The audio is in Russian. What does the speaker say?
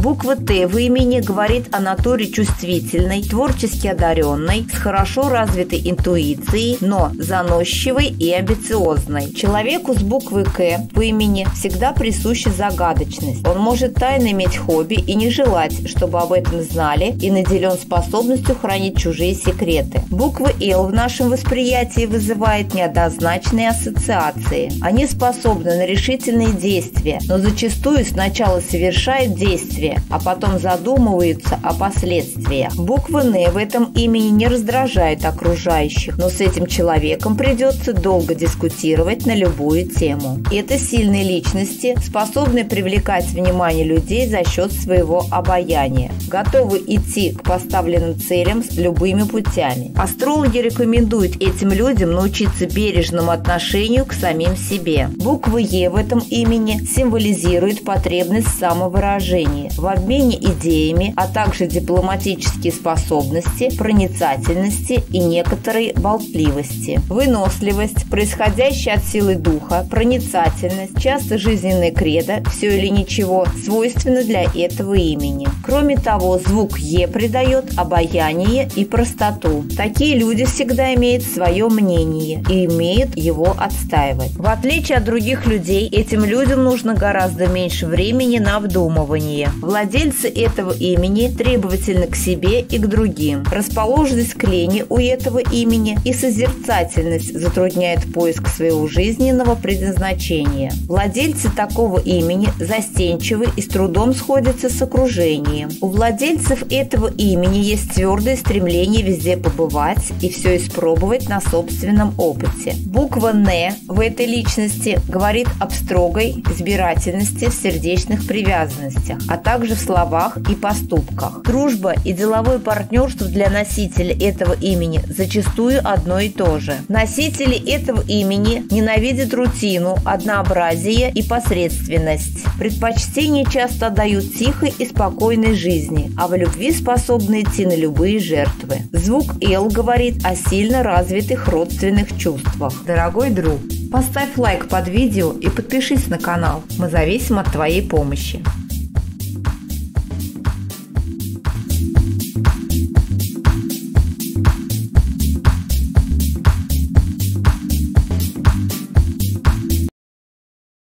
Буква «Т» в имени говорит о натуре чувствительной, творчески одаренной, с хорошо развитой интуицией, но заносчивой и амбициозной. Человеку с буквой «К» в имени всегда присуща загадочность. Он может тайно иметь хобби и не желать, чтобы об этом знали, и наделен способностью хранить чужие секреты. Буква «Л» в нашем восприятии вызывает неоднозначные ассоциации. Они способны на решительные действия, но зачастую сначала совершают действия, а потом задумываются о последствиях. Буква «Н» в этом имени не раздражает окружающих, но с этим человеком придется долго дискутировать на любую тему. Это сильные личности, способные привлекать внимание людей за счет своего обаяния, готовы идти к поставленным целям с любыми путями. Астрологи рекомендуют этим людям научиться бережному отношению к самим себе. Буква «Е» в этом имени символизирует потребность в самовыражении, в обмене идеями, а также дипломатические способности, проницательности и некоторой болтливости. Выносливость, происходящая от силы духа, проницательность, часто жизненное кредо, все или ничего, свойственно для этого имени. Кроме того, звук «Е» придает обаяние и простоту. Такие люди всегда имеют свое мнение и умеют его отстаивать. В отличие от других людей, этим людям нужно гораздо меньше времени на обдумывание. Владельцы этого имени требовательны к себе и к другим. Расположенность к лени у этого имени и созерцательность затрудняет поиск своего жизненного предназначения. Владельцы такого имени застенчивы и с трудом сходятся с окружением. У владельцев этого имени есть твердое стремление везде побывать и все испробовать на собственном опыте. Буква «Н» в этой личности говорит об строгой избирательности в сердечных привязанностях, а также в словах и поступках. Дружба и деловое партнерство для носителя этого имени зачастую одно и то же. Носители этого имени ненавидят рутину, однообразие и посредственность. Предпочтение часто отдают тихой и спокойной жизни, а в любви способны идти на любые жертвы. Звук «Л» говорит о сильно развитых родственных чувствах. Дорогой друг, поставь лайк под видео и подпишись на канал. Мы зависим от твоей помощи.